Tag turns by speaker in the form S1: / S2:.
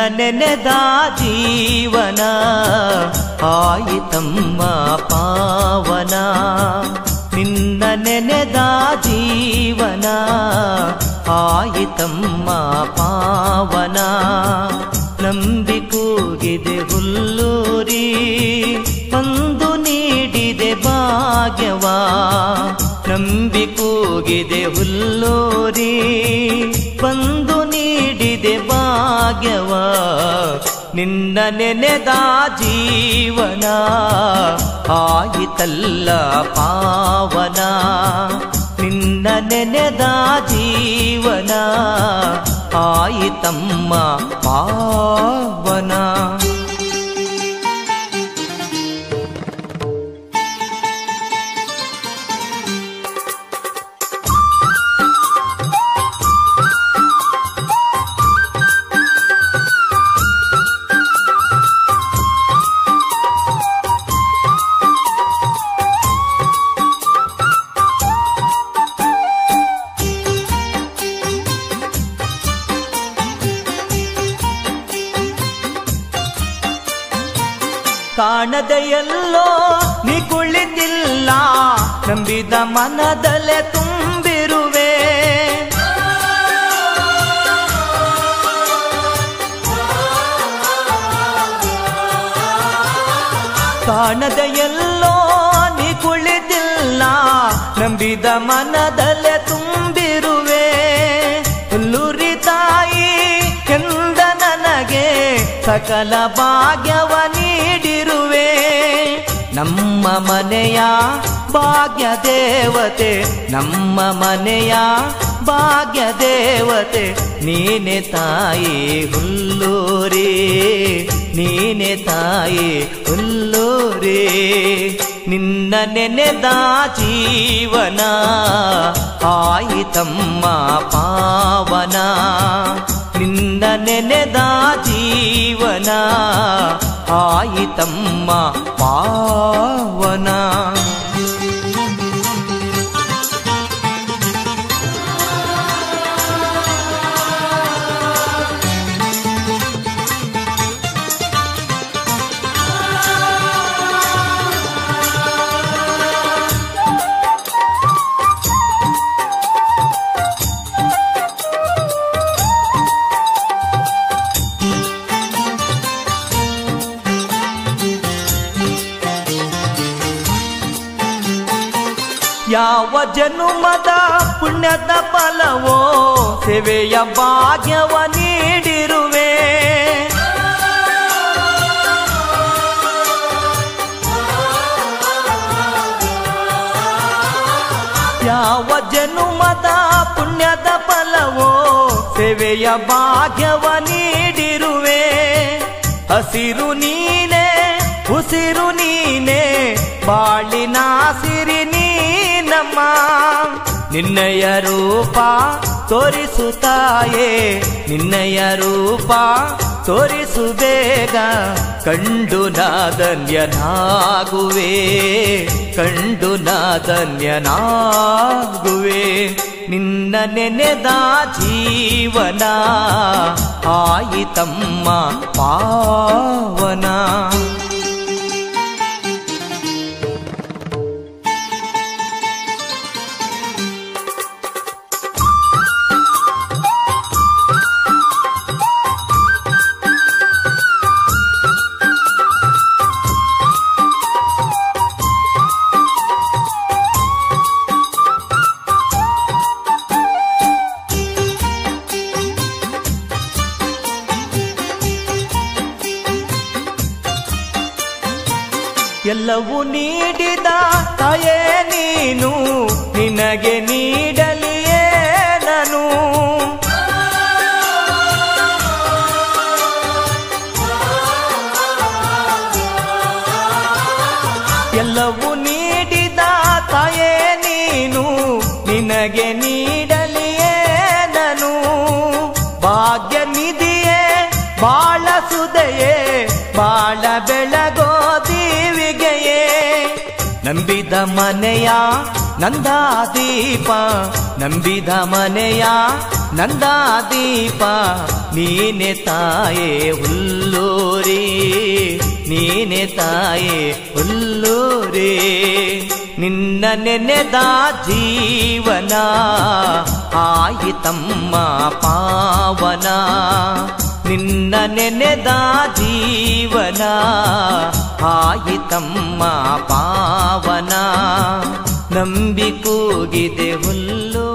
S1: ನೆನೆದ ಜೀವನ ಆಯಿತಮ್ಮ ಪಾವನ. ನಿನ್ನ ನೆನೆದ ಜೀವನ ಆಯಿತಮ್ಮ ಪಾವನ. ನಂಬಿ ಕೂಗಿದೆ ಹುಲ್ಲೂರಿ ಬಂದು ನೀಡಿದೆ ಭಾಗ್ಯವ. ನಂಬಿ ಕೂಗಿದೆ ಹುಲ್ಲೂರಿ ಬಂದು ನೀಡಿದೆ ಭಾಗ್ಯವ. ನಿನ್ನ ನೆನೆದ ಜೀವನ ಆಯಿತಲ್ಲ ಪಾವನ. ನಿನ್ನ ನೆನೆದ ಜೀವನ ಆಯಿತಮ್ಮ ಪಾವನ. ಕಾಣದೆ ಎಲ್ಲೋ ನೀ ಕುಳಿತಿಲ್ಲ, ನಂಬಿದ ಮನದಲ್ಲೇ ತುಂಬಿರುವೆ. ಕಾಣದೆ ಎಲ್ಲೋ ನೀ ಕುಳಿತಿಲ್ಲ, ನಂಬಿದ ಮನದಲ್ಲೇ ತುಂಬಿರುವೆ. ಹುಲ್ಲೂರಿ ತಾಯಿ ಎಂದ ನನಗೆ ಸಕಲ ಭಾಗ್ಯವ ನೀಡಿರುವೆ. ನಮ್ಮ ಮನೆಯ ಭಾಗ್ಯ ದೇವತೆ, ನಮ್ಮ ಮನೆಯ ಭಾಗ್ಯ ದೇವತೆ ನೀನೆ ತಾಯಿ ಹುಲ್ಲೂರಿ, ನೀನೆ ತಾಯಿ ಹುಲ್ಲೂರಿ. ನಿನ್ನ ನೆನೆದ ಜೀವನ ಆಯಿತಮ್ಮ ಪಾವನ. ನಿನ್ನ ನೆನೆದ ಜೀವನ ಆಯಿತಮ್ಮ ಪಾವನ. ಯಾವ ಜನುಮದ ಪುಣ್ಯದ ಫಲವೋ ಸೇವೆಯ ಭಾಗ್ಯವ ನೀಡಿರುವೆ. ಯಾವ ಜನುಮದ ಪುಣ್ಯದ ಫಲವೋ ಸೇವೆಯ ಭಾಗ್ಯವ ನೀಡಿರುವೆ. ಹಸಿರು ನೀನೆ ಉಸಿರು ನೀನೆ ಬಾಳಿನ ಸಿರಿ ನೀನಮ್ಮ. ನಿನ್ನಯ ರೂಪ ತೋರಿಸುತ್ತಾಯೇ, ನಿನ್ನಯ ರೂಪ ತೋರಿಸು ಬೇಗ. ಕಂಡು ನಾಧನ್ಯನಾಗುವೆ, ಕಂಡು ನಾಧನ್ಯನಾಗುವೆ. ನಿನ್ನ ನೆನೆದ ಜೀವನ ಆಯಿತಮ್ಮ ಪಾವನ. ಎಲ್ಲವೂ ನೀಡಿದ ತಾಯೇ ನೀನು, ನಿನಗೆ ನೀಡಲಿಯೇ ನಾನು. ಎಲ್ಲವೂ ನೀಡಿದ ತಾಯೇ ನೀನು, ನಿನಗೆ ನೀಡಲಿಯೇ ನಾನು. ಭಾಗ್ಯ ನಿಧಿಯೇ ಬಾಳ ಸುದೆಯೇ ಬಾಳ ಬೆಳಗೋ ದೀವಿಗೆಯೇ. ನಂಬಿದ ಮನೆಯ ನಂದ ದೀಪ, ನಂಬಿದ ಮನೆಯ ನಂದಾದೀಪ ನೀನೆ ತಾಯೇ ಹುಲ್ಲೂರಿ, ನೀನೆ ತಾಯೇ ಹುಲ್ಲೂರಿ. ನಿನ್ನ ನೆನೆದ ಜೀವನ ಆಯಿತಮ್ಮ ಪಾವನ, ನಿನ್ನ ನೆನೆದ ಜೀವನ ಆಯಿತಮ್ಮ ಪಾವನ. ನಂಬಿ ಕೂಗಿದೆ ಹುಲ್ಲು